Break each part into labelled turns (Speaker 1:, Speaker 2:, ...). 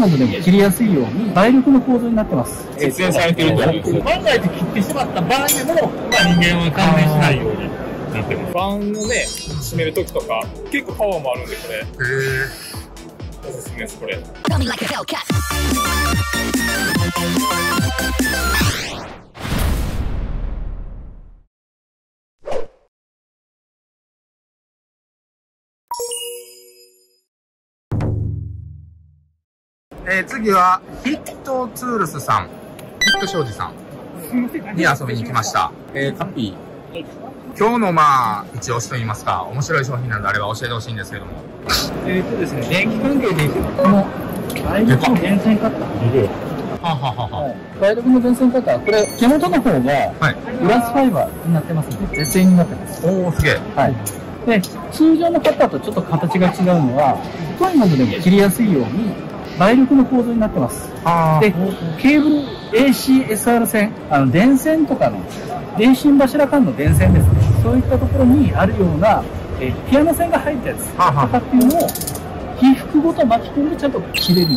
Speaker 1: などでも切りやすいように倍力の構造になってます。
Speaker 2: 節電されてるということです。万が一切ってしまった場合でも、人間は感電しないようになってます。バンをね、閉めるときとか、結構パワーもあるんで、これ。おすすめです、これ。
Speaker 3: 次は、ヒットツールスさん、ヒット商事さんに遊びに来ました。カッピー。今日の一押しといいますか、面白い商品なんであれば教えてほしいんですけども。
Speaker 1: ですね、電気関係でこの、倍力の電線カッター。倍力の電線カッター、これ、手元の方が、グラスファイバーになってますので、絶縁になってます。
Speaker 3: おー、すげえ。はい。
Speaker 1: で、通常のカッターとちょっと形が違うのは、太いものでも切りやすいように、倍力の構造になってます。で、ケーブル ACSR 線、電線とかの、電信柱間の電線ですね。そういったところにあるような、ピアノ線が入ったやつとかっていうのを、被覆ごと巻き込んでちゃんと切れるよ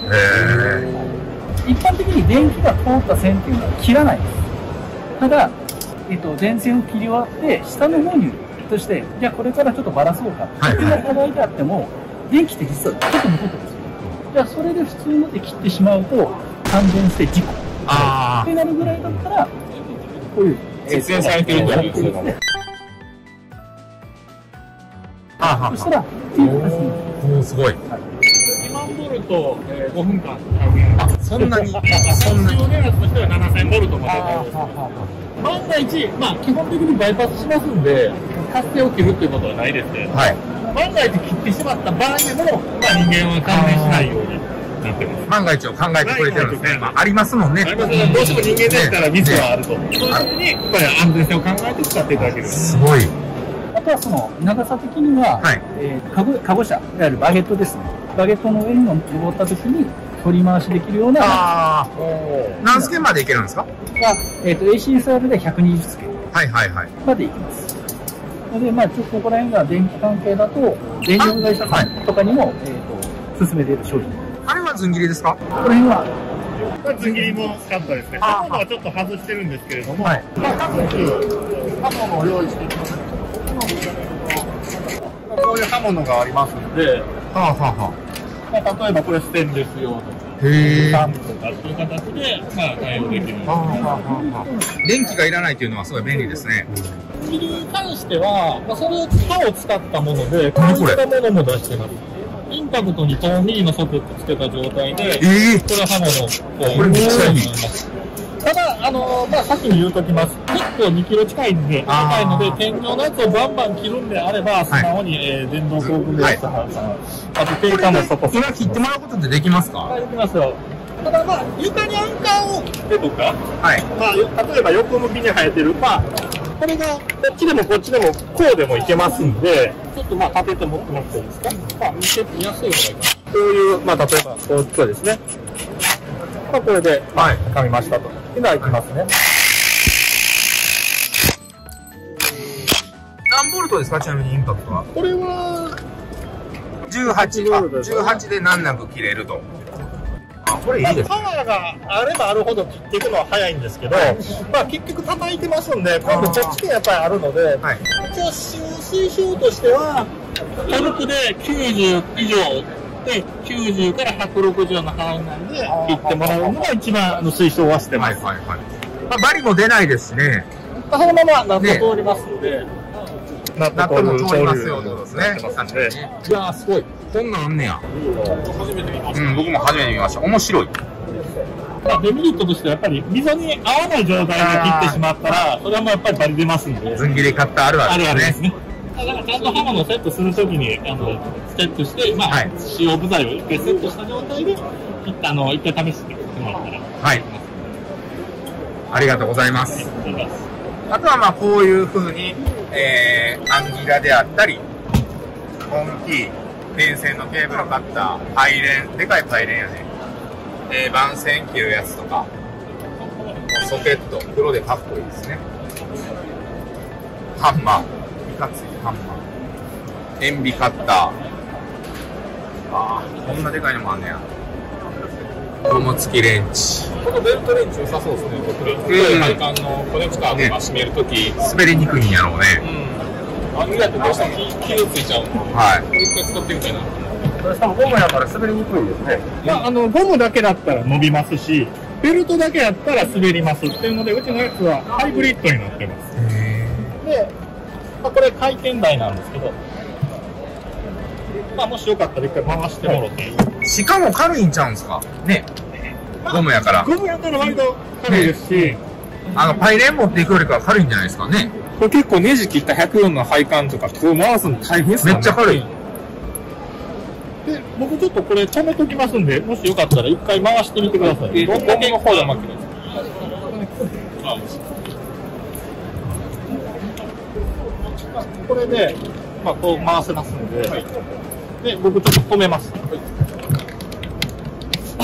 Speaker 1: うに。一般的に電気が通った線っていうのは切らないです。ただ、電線を切り終わって、下の方にとして、じゃあこれからちょっとばらそうか。っていう課題であっても、電気って実はちょっと残ってるんですよ。じゃあそれで普通ので切ってしまうと感電して事故ってなるぐらいだったらこういう
Speaker 2: 節電されてるということですね。
Speaker 1: そしたら
Speaker 3: もうすごい。
Speaker 2: 2万ボルト5分間。
Speaker 3: そんなに
Speaker 2: 必要電圧としては7000ボルトまであるんですけど、万が一基本的にバイパスしますんで活性を切るっていうことはないですね。万が一切ってしまった場合でも、人間は感電しないようになってます。
Speaker 3: 万が一を考えてくれてるんですね。ありますもんね。
Speaker 2: どうしても人間だったらミスはあると。そういう時に、やっぱり安全性を考えて使っていただける。
Speaker 3: すごい。
Speaker 1: あとはその、長さ的には、カゴ車、いわゆるバゲットですね。バゲットの上に登った時に、取り回しできるような。
Speaker 3: 何スケまでいけるんですか
Speaker 1: ？ACSR で120スケまでいきます。で、ちょっとここら辺が電気関係だと、電力会社さんとかにも、勧めている商品。
Speaker 3: あれはずん切りですか？
Speaker 1: この辺は。
Speaker 2: ずん切りもスカットですね。刃物はちょっと外してるんですけれども、各種刃物を用意していきます。こういう刃物がありますので、例えばこれステンレス用とか、サンプとかっていう形で、対応できる。
Speaker 3: 電気がいらないというのはすごい便利ですね。
Speaker 2: 切りに関しては、それを刃を使ったもので、こういったものも出してます。インパクトに遠ミリのソケットつけた状態で、これは刃物を
Speaker 3: これめっちゃいい。
Speaker 2: ただ、先に言うときます。結構2キロ近いんで、高いので、天井のやつをバンバン切るんであれば、素直に、電動工具メーカーさん、あと定価もそこ。
Speaker 3: 今切ってもらうことってできますか？
Speaker 2: できますよ。ただ床にアンカーを切ってとか、例えば横向きに生えてる、これがこっちでもこっちでもこうでもいけますんで、ちょっと立てて持ってもらっていいですか？見せてみやすいのがいいかな。こういう、例えばこうですね。これで、噛みましたと。では、いきますね。
Speaker 3: 何ボルトですか？ちなみにインパクトは。
Speaker 2: これは、
Speaker 3: 18で難なく切れると。これいいですね。
Speaker 2: パワーがあればあるほど切っていくのは早いんですけど、結局叩いてますんで、今度こっちでやっぱりあるので、一応使用推奨としては、トルクで90以上で、90から160の範囲内で切ってもらうのが一番推奨はしてます。
Speaker 3: バリも出ないですしね。
Speaker 2: そのままナット通りますので、
Speaker 3: ナットも通りますよってことですね。いやー、すごい。こんなんあんねや。
Speaker 2: 初めて見ました。
Speaker 3: 僕も初めて見ました。面白い。
Speaker 2: デメリットとしてはやっぱり溝に合わない状態で切ってしまったら、それはもうやっぱりバリ出ますんで。
Speaker 3: ずん切りカッターあるあるですね。
Speaker 2: だからちゃんと刃物をセットするときに、セットして、使用部材を一回セットした状態で、一回試してもらったら。
Speaker 3: ありがとうございます。あとはこういう風に、アンギラであったり、本キー、電線のケーブルカッター、パイレン、でかいパイレンやね。番線切るやつとか、ソケット、黒でかっこいいですね。ハンマー、いかついハンマー。塩ビカッター。こんなでかいのもあんねや。 ゴム付きレンチ。
Speaker 2: このベルトレンチ良さそうですね、これ。配管のコネクターとか閉めるとき。
Speaker 3: 滑りにくいんやろうね。
Speaker 2: あんぐらいだとどうしても傷ついちゃうの。
Speaker 3: はい。
Speaker 2: 一回使ってみたいな。
Speaker 3: しかもゴムやから滑りにくいですね。
Speaker 2: まあ、ゴムだけだったら伸びますし、ベルトだけやったら滑りますっていうので、うちのやつはハイブリッドになってます。で、まあ、これ回転台なんですけど、まあ、もしよかったら一回回してもろて。
Speaker 3: しかも軽いんちゃうんすかね。ゴムやから。
Speaker 2: ゴムやったら割と軽いですし、
Speaker 3: パイレン持っていくよりかは軽いんじゃないですかね。
Speaker 2: これ結構ネジ切った104の配管とか、こう回すの大変です
Speaker 3: めっちゃ軽い。
Speaker 2: で、僕ちょっとこれ止めときますんで、もしよかったら一回回してみてください。どんだけの方で巻くの？これで、まあ、こう回せますんで、で、僕ちょっと止めます。
Speaker 3: ま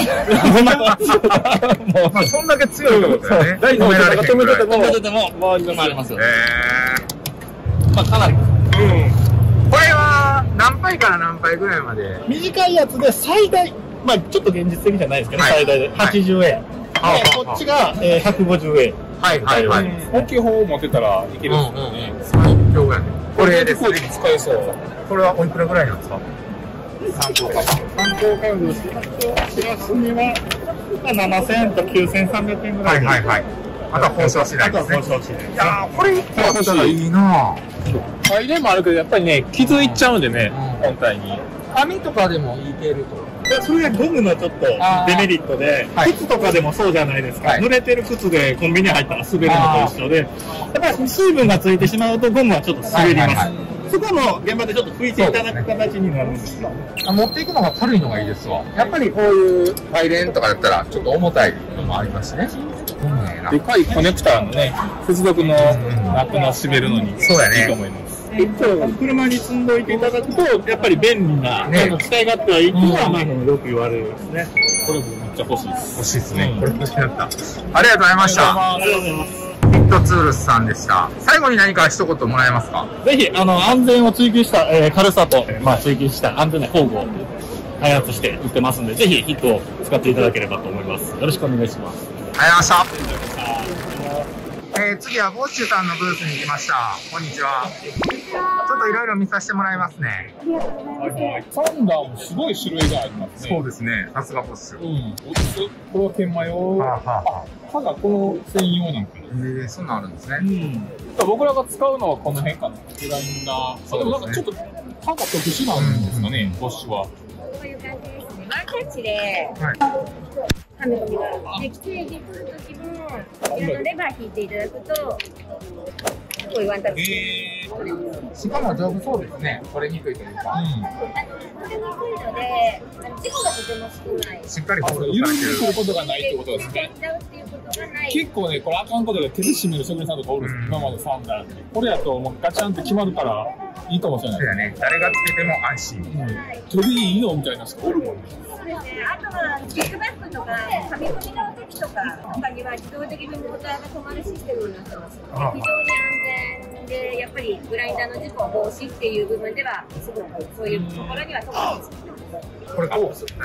Speaker 3: あそんだけ強いってことだよね。
Speaker 2: 止めてても、周りが回りますよ。まあ、かなり。
Speaker 3: これは何杯から何杯ぐらいまで？
Speaker 2: 短いやつで最大、まあちょっと現実的じゃないですけど、最大で80円。こっちが150円。
Speaker 3: はいはいはい。
Speaker 2: 大きい方を持ってたらいけるんですよね。
Speaker 3: 最強やね。これですね。
Speaker 2: 使えそう。
Speaker 3: これはおいくらぐらいなんですか？
Speaker 2: 参考価格です。しらすには7000円と9300円ぐらい。
Speaker 3: はいはいはい。あとは本証次第ですね。いやー、これ1個あったらいいなぁ。
Speaker 2: 入れもあるけど、やっぱりね、傷いっちゃうんでね、本体に。
Speaker 3: 網とかでもいけると。
Speaker 2: それがゴムのちょっとデメリットで、靴とかでもそうじゃないですか。濡れてる靴でコンビニ入ったら滑るのと一緒で、やっぱり水分がついてしまうとゴムはちょっと滑ります。そこの現場でちょっと拭いていただく形になるんですよ。
Speaker 3: 持っていくのが軽いのがいいですわ。やっぱりこういうパイレンとかだったらちょっと重たいのもありますしね。
Speaker 2: でかいコネクターのね、接続のナップの滑るのにいいと思います。車に積んどいていただくと、やっぱり便利な、使い勝手はいいとは前によく言われるんですね。これもめっちゃ欲しいです。
Speaker 3: 欲しいですね。これ欲しかった。ありがとうございました。
Speaker 2: ありがとうございます。
Speaker 3: ヒットツールスさんでした。最後に何か一言もらえますか？
Speaker 2: ぜひ、安全を追求した、軽さと、追求した安全な工具を開発して売ってますんで、ぜひヒットを使っていただければと思います。よろしくお願いします。
Speaker 3: ありがとうございました。次はボッチュさんのブースに来ました。こんにちは。ちょっといろいろ見させてもらいますね。
Speaker 2: サンダーもすごい種類がありますね。
Speaker 3: そうですね。さすがボッチュ。
Speaker 2: これは研磨用。刃がこの専用なんかな。
Speaker 3: そんなんあるんですね。
Speaker 2: 僕らが使うのはこの辺かな。グラインダー。でもなんかちょっと刃が特殊なんですかね、ボッシュは。
Speaker 4: こういう感じですね。ワンタッチで。はめ込みがある。で、きついでくるときも、レバー引いていただくと、こういうワンタッチ。
Speaker 3: しかも丈夫そうですね。取れにくいというか。
Speaker 4: 取れにくいので、事故がとても少ない。
Speaker 3: しっかりホールド
Speaker 2: 緩みすることがないってことですね。結構ね、これあかんことで手で締める職人さんとかおるんです、今までサンダーって。これやともうガチャンって決まるからいいかもしれない。
Speaker 3: そうやね。誰がつけても安心。
Speaker 2: 取りいいのみたいな人おるもんね。
Speaker 4: そうですね。あとはキックバックとか、噛み込みの時とかには自動的にモーターが止まるシステムになってます。非常に安全で、やっぱりグラインダーの事故防止っていう部分では、すごくそういうところには特についてます。
Speaker 3: これどうです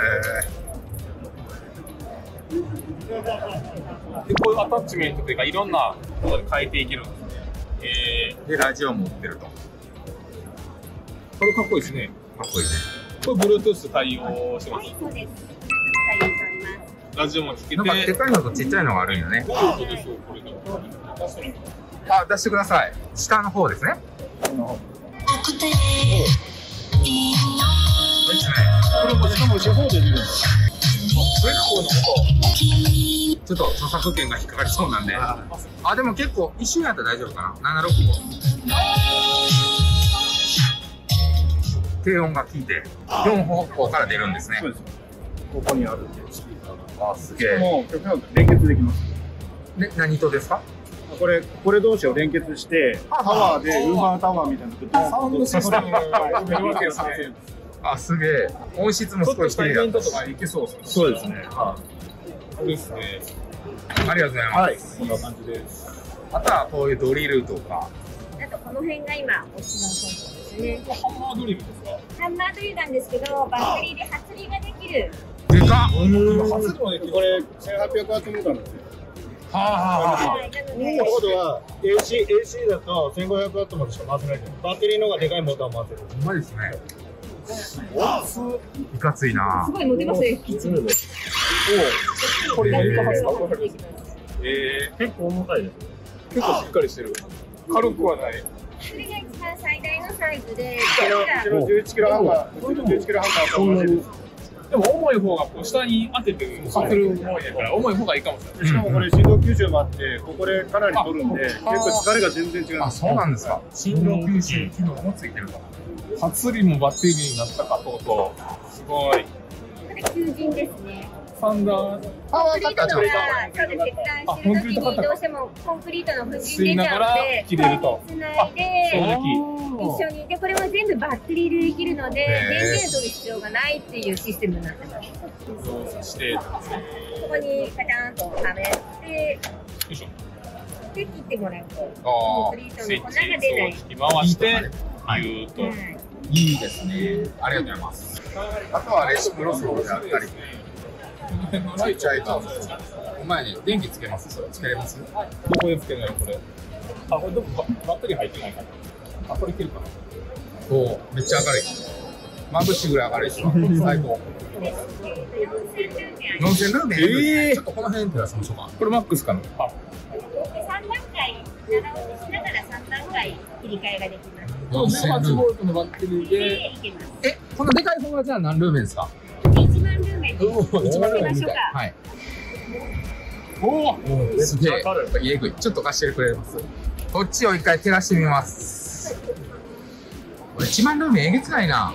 Speaker 2: で、こういうアタッチメントというか、いろんなことで変えていけるんですね。
Speaker 3: で、ラジオも売ってると。
Speaker 2: これかっこいいですね。
Speaker 3: かっこいいね。
Speaker 2: これ Bluetooth 対応してます。
Speaker 4: はい、そうです。対応しております。
Speaker 2: ラジオも聞けて。
Speaker 3: なんかでかいのとちっちゃいのがあるんよね。あ、出してください。下の方ですね。
Speaker 2: これもしかも地方で見るんですか？
Speaker 3: ちょっと著作権が引っかかりそうなんで。あ、でも結構一瞬やったら大丈夫かな。765。低音が効いて4方向から出るんですね。
Speaker 2: そうです。ここにあるスピーカーが。
Speaker 3: あ、すげえ。
Speaker 2: もう曲連結できます。
Speaker 3: で、何とですか？
Speaker 2: これ同士を連結してタワーでウーバータワーみたいなサウンドシステムがやるわけですね。
Speaker 3: あ、すげえ。音質もすごい綺麗だ。
Speaker 2: イベントとか行けそうですね。そうですね。そうですね。
Speaker 3: ありがとうございます。
Speaker 2: はい、こんな感じです。
Speaker 3: あとはこういうドリルとか。
Speaker 4: あとこの辺が今おすすめですね。
Speaker 2: ハンマードリルですか？
Speaker 4: ハンマードリルなんですけど、バッテリーで発離ができる。
Speaker 3: 出た。 かっ。
Speaker 2: 初のね、これ1800ワットモーターなんですよ。ってことは AC だと1500ワットまでしか回せないけど、バッテリーの方がでかいモーターを回せる。
Speaker 3: うまいですね。いかついな。
Speaker 4: すごい持てますね、キッチン。
Speaker 2: これ結構重たいです。結構しっかりしてる。軽くはない。
Speaker 4: それが一番最大のサイズで、
Speaker 2: 11キロハンマー、11キロハンマーと同じです。でも重い方がこう下に当ててさせるもんやから重い方がいいかもしれない。しかもこれ振動吸収もあってここでかなり取るんで結構疲れが全然違う。
Speaker 3: あ、そうなんですか。振動吸収機能もついてると。
Speaker 2: 初リもバッテリーになったかとうとう。すごい。
Speaker 4: これ求人ですね。
Speaker 2: サンダー。
Speaker 3: あ、分かった。
Speaker 4: そうです。切断してる時にどうしてもコンクリートの粉塵出ちゃうので、
Speaker 2: 切れると。
Speaker 4: つないで一緒にでこれは全部バッテリーでできるので電源取る必要がないっていうシステムになってます。
Speaker 2: 動作して
Speaker 4: ここにカチャンとはめて、で切ってもらうとコンクリートの粉が出ない。
Speaker 2: 回してギューッと。
Speaker 3: いいですね。ありがとうございます。あとはレシプロスローであったり。ちっちゃいと。お前に電気つけます。つけれます？
Speaker 2: どこでつけるのよこれ。あ、これどこバッテリー入ってないかな。あ、これいけるかな。
Speaker 3: お、めっちゃ明るい。眩しいぐらい明るいですわ。最高。4000ルーメン。ちょっとこの辺照らしましょうか。
Speaker 2: これマックスかな。あ、
Speaker 4: 3段階長押ししながら3段階切り替えができます。
Speaker 2: 18ボルトのバッテリーで。
Speaker 3: このでかい方がじゃあ何ルーメンですか
Speaker 4: ？1万ルーメンです。
Speaker 3: 1万ルーメンみたい。はい。
Speaker 2: おお、
Speaker 3: すげえ。えぐい。ちょっと貸してくれます。こっちを一回照らしてみます。これ1万ルーメンえげつないな。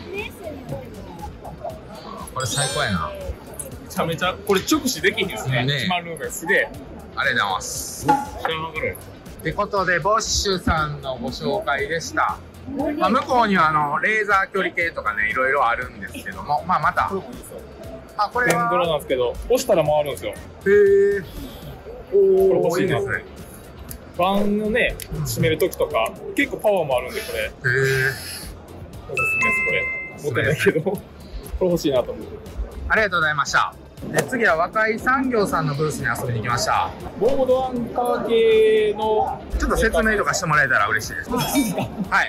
Speaker 3: これ最高やな。
Speaker 2: めちゃめちゃこれ直視できんですね。1万ルーメンすげえ。
Speaker 3: ありがとうございます。
Speaker 2: 知らなかった。
Speaker 3: ってことでボッシュさんのご紹介でした。まあ、向こうにはレーザー距離計とかねいろいろあるんですけども、まあまた。あ、これは。
Speaker 2: 電動なんですけど、押したら回るんですよ。
Speaker 3: へえ。
Speaker 2: これ欲しいですね。バンのね、閉めるときとか、結構パワーもあるんで、これ。へえ。おすすめです、これ。持ってないけど、これ欲しいなと思って。
Speaker 3: ありがとうございました。で、次は若い産業さんのブースに遊びに来ました。
Speaker 2: ボードアンカー系の
Speaker 3: ちょっと説明とかしてもらえたら嬉しいです。はい。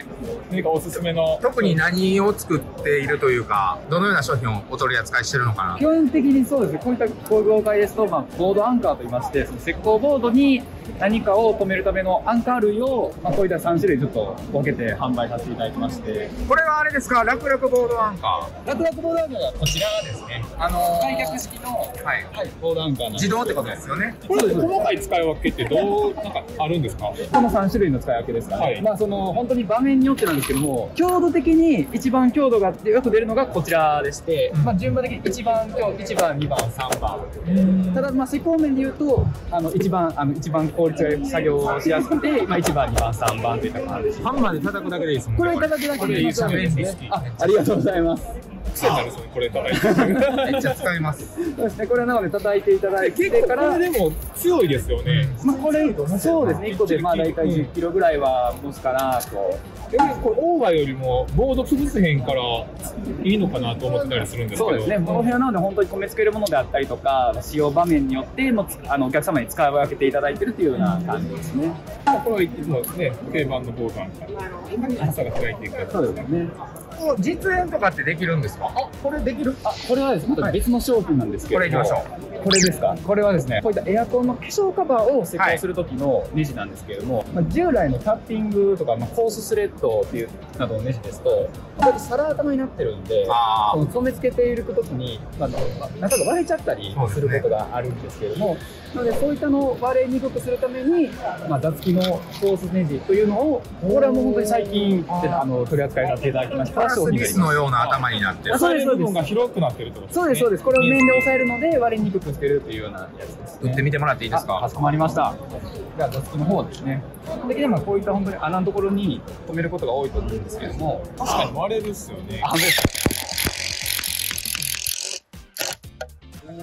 Speaker 2: 何かおすすめの。
Speaker 3: 特に何を作っているというか、どのような商品をお取り扱いしているのかな。
Speaker 1: 基本的にそうですね。こういった業界ですと、ボードアンカーといいまして、その石膏ボードに何かを止めるためのアンカー類を、こういった3種類ちょっと分けて販売させていただいてまして。
Speaker 3: これはあれですか、楽々ボードアンカー。
Speaker 1: 楽々ボードアンカーがこちらですね。開脚式の、ボードアンカーなんです。
Speaker 3: 自動ってことですよね。
Speaker 2: これ細かい使い分けってどうなんかあるんですか？
Speaker 1: この3種類の使い分けですかね。本当に場面によってなんですけども、強度的に一番強度がよく出るのがこちらでして、順番的に1番、2番、3番。ただ施工面で言うと一番効率がよく作業をしやすくて、1番、2番、3番といった感じです。
Speaker 2: ハンマーで叩くだけでいいですもんね。
Speaker 1: これ叩くだけでいいですね。ありがとうございます。
Speaker 2: 癖になるそうこれ叩いて。
Speaker 3: めっちゃ使います。
Speaker 1: そうですね。これはなので叩いていただいてから。
Speaker 2: これでも強いですよね。
Speaker 1: これそうですね。1個で大体10キロぐらいは持つかなと。
Speaker 2: これオーバーよりもボード潰せへんからいいのかなと思ってたりするんですけど。
Speaker 1: そうですね。この部屋なので本当に込め付けるものであったりとか、使用場面によってお客様に使い分けていただいているというような感じですね。
Speaker 2: これはいつもね定番のボードなんか朝が開いていくやつ。
Speaker 1: そうですね。
Speaker 3: 実演とかってできるんですか？
Speaker 1: あ、これできる。これはですね、また別の商品なんですけど、
Speaker 3: これいきましょう。
Speaker 1: これですか？これはですね、こういったエアコンの化粧カバーを施工する時のネジなんですけれども、従来のタッピングとかコーススレッドっていうなどのネジですと、こうやって皿頭になってるんで、その染め付けていく時に中が割れちゃったりすることがあるんですけれども、なのでそういったのを割れにくくするために、座付きのコースネジというのを、これはもう本当に最近取り扱いさせていただきました。
Speaker 3: プラスビスのような頭になってる。
Speaker 2: そうです。部分が広くなってるってことですね。
Speaker 1: そうですそうです。これを面で押さえるので割れにくくしてるというようなやつですね。
Speaker 3: 打ってみてもらっていいですか？
Speaker 1: かしこまりました。では座付きの方ですね。基本的にはこういった本当に穴のところに止めることが多いと思うんですけども、
Speaker 2: 確かに割れるっすよね。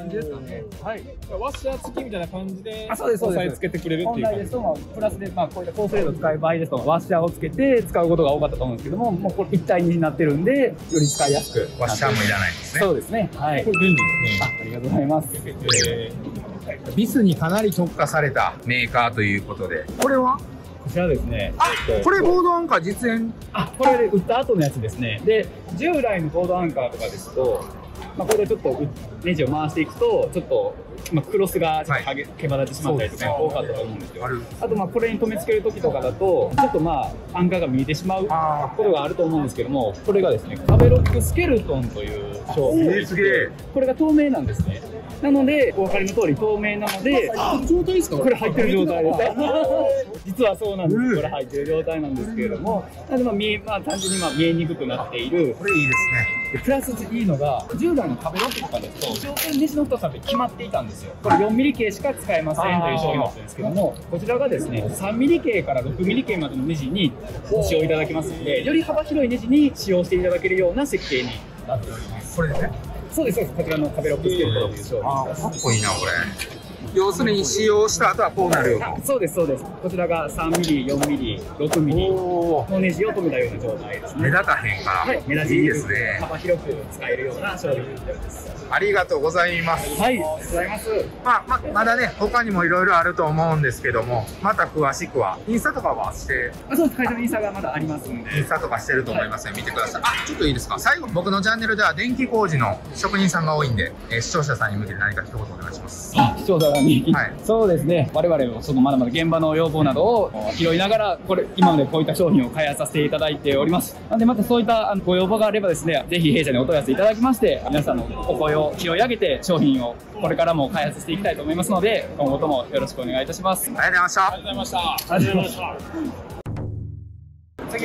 Speaker 3: 感じですかね。
Speaker 2: はい。ワッシャー付きみたいな感じで、
Speaker 1: そうです、そうです。
Speaker 2: 押さえつけてくれるっていう
Speaker 1: 本来ですと、プラスで、こういった高精度を使う場合ですと、ワッシャーをつけて使うことが多かったと思うんですけども、もうこれ一体になってるんで、より使いやすく。
Speaker 3: ワッシャーもいらないですね。
Speaker 1: そうですね。はい。
Speaker 2: これ便利ですね。
Speaker 1: ありがとうございます。
Speaker 3: ビスにかなり特化されたメーカーということで。これは
Speaker 1: こちらですね。
Speaker 3: これボードアンカー実演。
Speaker 1: これで売った後のやつですね。で、従来のボードアンカーとかですと、これでちょっとネジを回していくと、ちょっと、クロスがちょっと毛羽立ってしまったりとか多かったと思うんですよ。あと、これに留め付ける時とかだと、ちょっとアンカーが見えてしまうことがあると思うんですけども、これがですね、壁ロックスケルトンという商品で、これが透明なんですね。なので、お分かりの通り透明なので、
Speaker 2: 状態ですか？
Speaker 1: これ入ってる状態です。実はそうなんです。これ入ってる状態なんですけれども、単純に見えにくくなっている。
Speaker 3: これいいですね。
Speaker 1: プラスいいのが、従来の壁ロックとかですと、焦点ネジの太さって決まっていたんですよ。これ4ミリ径しか使えませんという商品だったんですけども、こちらがですね、3ミリ径から6ミリ径までのネジに使用いただけますので、より幅広いネジに使用していただけるような設計になっております。
Speaker 3: これですね。
Speaker 1: そうです、こちらの壁ロックスケルトンという商品です。
Speaker 3: かっこいいな、これ。要するに使用した後はこうなるよ。
Speaker 1: そうです、そうです。こちらが3ミリ、4ミリ、6ミリのネジを留めたような状態ですね。
Speaker 3: 目立たへんから。
Speaker 1: はい、目立ち
Speaker 3: いいですね。
Speaker 1: 幅広く使えるような商品になっております。
Speaker 3: ありがとうございます。
Speaker 1: はい、ありがとうございます。
Speaker 3: まだね、他にもいろいろあると思うんですけども、また詳しくは、インスタとかはして、
Speaker 1: そうです、会社のインスタがまだありますんで。
Speaker 3: インスタとかしてると思いますので、見てください。ちょっといいですか？最後、僕のチャンネルでは電気工事の職人さんが多いんで、視聴者さんに向けて何か一言お願いします。
Speaker 1: 視聴者さんに、
Speaker 3: はい、
Speaker 1: そうですね。我々もまだまだ現場の要望などを拾いながら、今までこういった商品を開発させていただいております。なので、またそういったご要望があればですね、ぜひ弊社にお問い合わせいただきまして、皆さんのお声を拾い上げて、商品をこれからも開発していきたいと思いますので、今後ともよろしくお願いいたします。
Speaker 3: ありがとうございました。
Speaker 2: ありがとうございました。ありがとうございました。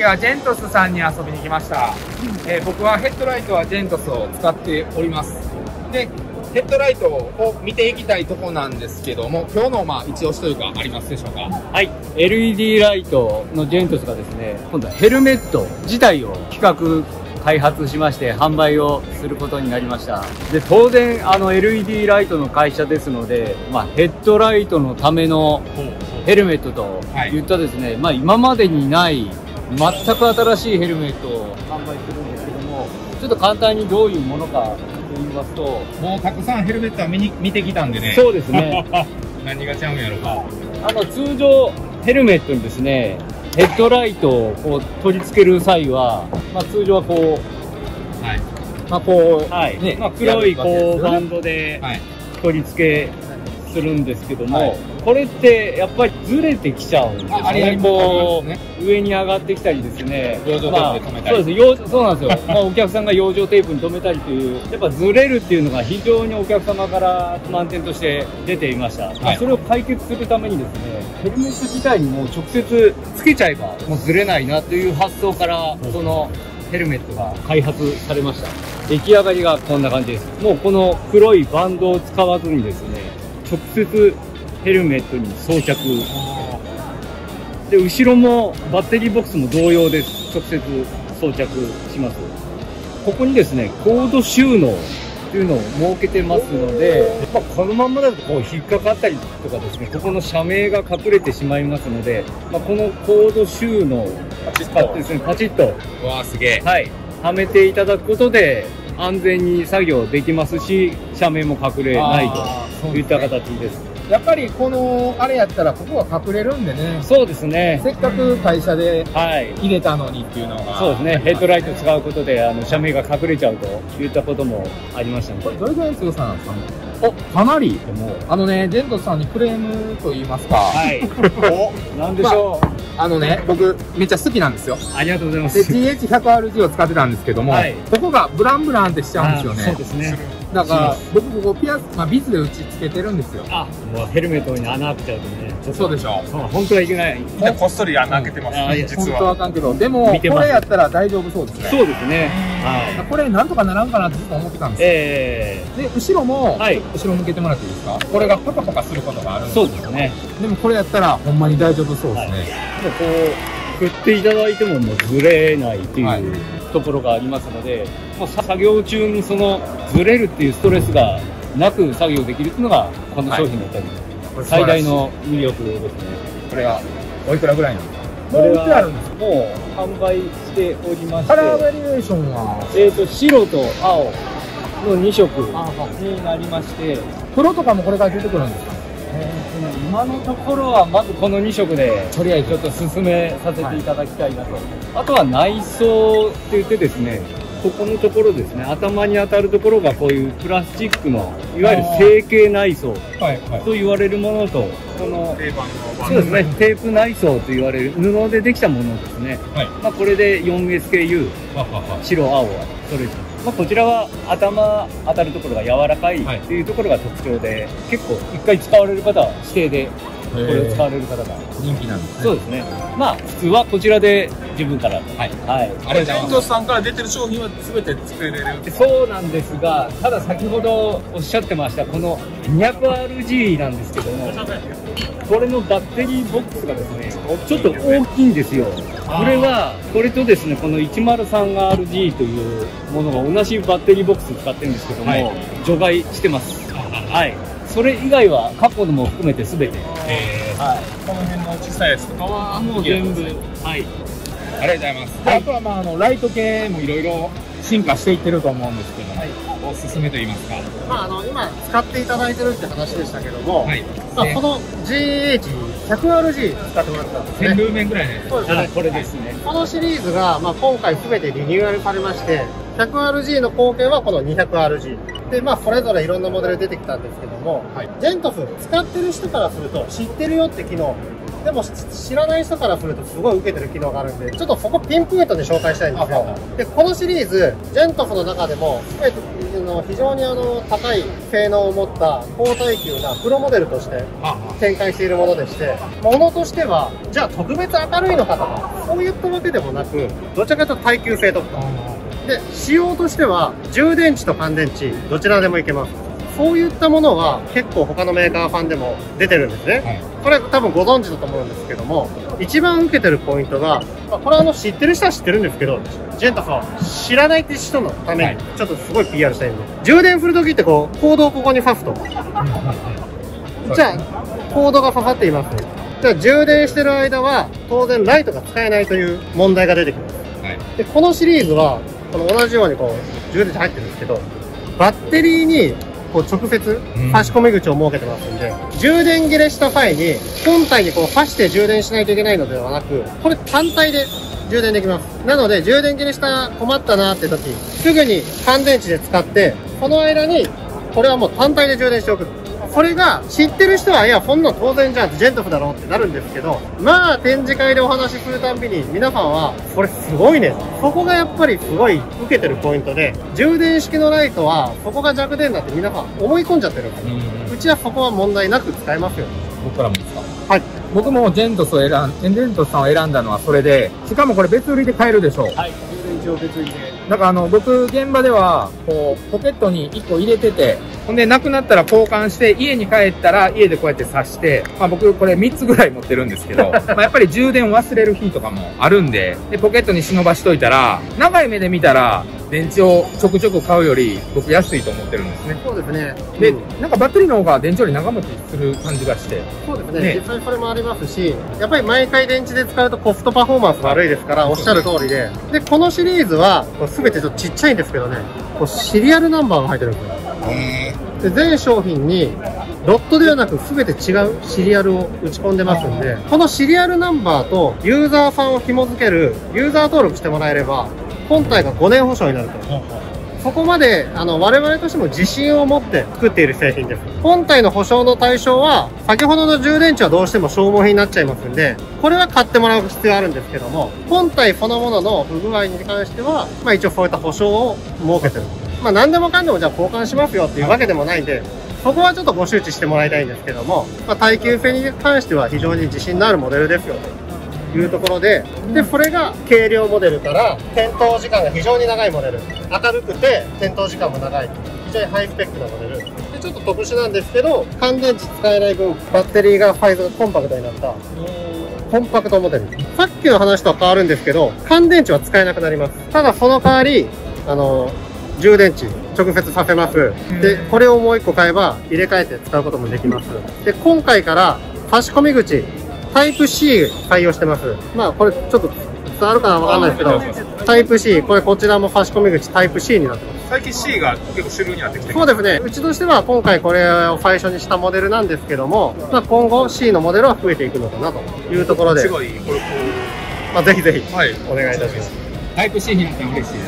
Speaker 3: 次はジェントスさんに遊びに来ました。僕はヘッドライトはジェントスを使っております。で、ヘッドライトを見ていきたいとこなんですけども、今日の一押しというかありますでしょうか？
Speaker 5: はい、LED ライトのジェントスがですね、今度はヘルメット自体を企画開発しまして販売をすることになりました。で、当然LED ライトの会社ですので、ヘッドライトのためのヘルメットといったですね、今までにない全く新しいヘルメットを販売するんですけども、ちょっと簡単にどういうものかと言いますと、
Speaker 3: もうたくさんヘルメットは見てきたんでね。
Speaker 5: そうですね。
Speaker 3: 何がちゃうんやろか。
Speaker 5: 通常ヘルメットにですね、ヘッドライトを取り付ける際は、通常は黒いバンドで取り付けするんですけども、これってやっぱりずれてきちゃうんですね。上に上がってきたりですね。
Speaker 3: 養生テープで止めたり。
Speaker 5: そうなんですよ。お客さんが養生テープに止めたりという、やっぱずれるっていうのが非常にお客様から不満点として出ていました。それを解決するためにですね、ヘルメット自体にもう直接つけちゃえばもうずれないなという発想から、このヘルメットが開発されました。出来上がりがこんな感じです。もうこの黒いバンドを使わずにですね、直接ヘルメットに装着で、後ろもバッテリーボックスも同様です。直接装着します。ここにですね、コード収納というのを設けてますので、このまんまだと引っかかったりとかですね、ここの社名が隠れてしまいますので、このコード収納を使ってですね、パチッと、
Speaker 3: わーすげえ。
Speaker 5: はい、はめていただくことで安全に作業できますし、社名も隠れないといった形です。
Speaker 3: やっぱりこのあれやったらここは隠れるんでね。
Speaker 5: そうですね。
Speaker 3: せっかく会社で入れたのにっていうのが。
Speaker 5: そうですね。ヘッドライト使うことで社名が隠れちゃうといったこともありましたので。
Speaker 3: これどれぐらいの強さなんですかね？かなり。でもジェントスさんにクレームと言いますか。
Speaker 5: はい。なんでしょう。
Speaker 3: 僕めっちゃ好きなんですよ。
Speaker 5: ありがとうございます。
Speaker 3: GH100RG を使ってたんですけども、ここがブランブランってしちゃうんですよね。
Speaker 5: そうですね。
Speaker 3: だから僕ここビスで打ち付けてるんですよ。
Speaker 5: もうヘルメットに穴開けちゃうとね。
Speaker 3: そうでしょ。
Speaker 5: 本当はいけない。
Speaker 2: こっそり穴開けてますね。
Speaker 3: 本当はあかんけど、でもこれやったら大丈夫そうですね。
Speaker 5: そうですね。
Speaker 3: これなんとかならんかなってずっと思ってたんですよ。で後ろも後ろ向けてもらっていいですか？これがパカパカすることがあるんです。
Speaker 5: そうですね。
Speaker 3: でもこれやったらほんまに大丈夫そうですね。
Speaker 5: こう振っていただいてももうずれないっていうところがありますので、もう作業中にそのずれるっていうストレスがなく作業できるっていうのがこの商品だったり、最大の魅力ですね。
Speaker 3: これはおいくらぐらいなんですか？
Speaker 5: これはもう販売しておりまして、
Speaker 3: カラーバリエーションは
Speaker 5: 白と青の2色になりまして、
Speaker 3: 黒とかもこれから出てくるんですか？
Speaker 5: 今のところはまずこの2色でとりあえずちょっと進めさせていただきたいなと、あとは内装って言ってですね、ここのところですね、頭に当たるところがこういうプラスチックのいわゆる成形内装と言われるものと、このそうですね、テープ内装と言われる布でできたものですね、まあこれで 4SKU 白青はそれぞれ、まあこちらは頭当たるところが柔らかいっていうところが特徴で、結構一回使われる方は指定でこれを使われる方が
Speaker 3: 人気なんですね。
Speaker 5: そうですね。まあ普通はこちらで十分かなと。
Speaker 3: あれジェントスさんから出てる商品は全て作れる。
Speaker 5: そうなんですが、ただ先ほどおっしゃってましたこの 200RG なんですけども、これのバッテリーボックスがですね、ちょっと大きいんですよ。これはこれとですね、この 103RG というものが同じバッテリーボックス使ってるんですけども、除外してます。はい。それ以外は過去のも含めて全て、
Speaker 3: この辺の小さいやつとかは
Speaker 5: もう全部、
Speaker 3: ありがとうございます。あとはまあライト系もいろいろ進化していってると思うんですけど、おすすめと言いますか。
Speaker 2: まあ今使っていただいてるって話でしたけども、まあこの GH100RG 使ってもらったんですね。
Speaker 3: 1000ルーメンぐらいのやつ。
Speaker 2: そうですね。
Speaker 5: これですね。
Speaker 2: このシリーズがまあ今回全てリニューアルされまして、100RG の後継はこの 200RG。で、まあ、それぞれいろんなモデル出てきたんですけども、ジェントフ使ってる人からすると知ってるよって機能、でも知らない人からするとすごい受けてる機能があるんで、ちょっとそこピンポイントで紹介したいんですよ。で、このシリーズ、ジェントフの中でも、非常に高い性能を持った高耐久なプロモデルとして展開しているものでして、ものとしては、じゃあ特別明るいのかとか、そういったわけでもなく、どちらかというと耐久性とか、で、仕様としては、充電池と乾電池、どちらでもいけます。そういったものは結構他のメーカーファンでも出てるんですね。これ多分ご存知だと思うんですけども、一番受けてるポイントが、これは知ってる人は知ってるんですけど、ジェントフは知らないって人のために、ちょっとすごい PR したいんで、充電するときってこう、コードをここに刺すと。じゃあ、コードが刺さっています。じゃあ充電してる間は、当然ライトが使えないという問題が出てきます。で、このシリーズは、この同じようにこう充電池入ってるんですけど、バッテリーにこう直接差し込み口を設けてますんで、充電切れした際に本体にこう挿して充電しないといけないのではなく、これ単体で充電できます。なので充電切れした困ったなって時、すぐに乾電池で使って、この間にこれはもう単体で充電しておく。これが知ってる人は、いや、こんなの当然じゃん、ジェントフだろうってなるんですけど、まあ、展示会でお話しするたんびに、皆さんは、これすごいね。そこがやっぱりすごい受けてるポイントで、充電式のライトは、そこが弱点だって皆さん思い込んじゃってるから、うちはそこは問題なく使えますよ。
Speaker 3: 僕からもですか？
Speaker 2: はい。
Speaker 3: 僕もジェントスさんを選んだのはそれで、しかもこれ別売りで買えるでしょう。
Speaker 5: はい。充電池を別売りで。
Speaker 3: だから僕、現場では、こう、ポケットに1個入れてて、ほんで、なくなったら交換して、家に帰ったら、家でこうやって挿して、まあ僕、これ3つぐらい持ってるんですけど、まあやっぱり充電忘れる日とかもあるんで、で、ポケットに忍ばしといたら、長い目で見たら、電池をちょくちょく買うより、僕安いと思ってるんですね。
Speaker 2: そうですね。
Speaker 3: で、なんかバッテリーの方が電池より長持ちする感じがして。
Speaker 2: そうですね。実際それもありますし、やっぱり毎回電池で使うとコストパフォーマンスが悪いですから、おっしゃる通りで。で、このシリーズは、すべてちょっとちっちゃいんですけどね、こうシリアルナンバーが入ってるんですよ。で、全商品に、ロットではなく全て違うシリアルを打ち込んでますんで、このシリアルナンバーとユーザーさんを紐付ける、ユーザー登録してもらえれば、本体が5年保証になると。そこまで、我々としても自信を持って作っている製品です。本体の保証の対象は、先ほどの充電池はどうしても消耗品になっちゃいますんで、これは買ってもらう必要があるんですけども、本体そのものの不具合に関しては、まあ一応そういった保証を設けてる。まあ何でもかんでもじゃあ交換しますよっていうわけでもないんで、そこはちょっとご周知してもらいたいんですけども、まあ耐久性に関しては非常に自信のあるモデルですよというところで、で、これが軽量モデルから点灯時間が非常に長いモデル。明るくて点灯時間も長い。非常にハイスペックなモデル。で、ちょっと特殊なんですけど、乾電池使えない分、バッテリーがサイズがコンパクトになった、コンパクトモデル。さっきの話とは変わるんですけど、乾電池は使えなくなります。ただその代わり、充電池、
Speaker 6: 直接させます。で、これをもう1個買えば入れ替えて使うこともできます。で、今回から差し込み口、タイプ C 採用してます。まあ、これちょっと伝わるかなわかんないですけど、タイプ C、こちらも差し込み口タイプ C になってます。
Speaker 3: 最近 C が結構主流になってきてる。
Speaker 6: そうですね。うちとしては今回これを最初にしたモデルなんですけども、まあ、今後 C のモデルは増えていくのかなというところで、
Speaker 3: すごい、これ、
Speaker 6: まあ、ぜひぜひ、
Speaker 3: はい、
Speaker 6: お願いいたします。
Speaker 5: タイプ C になったら嬉しいです。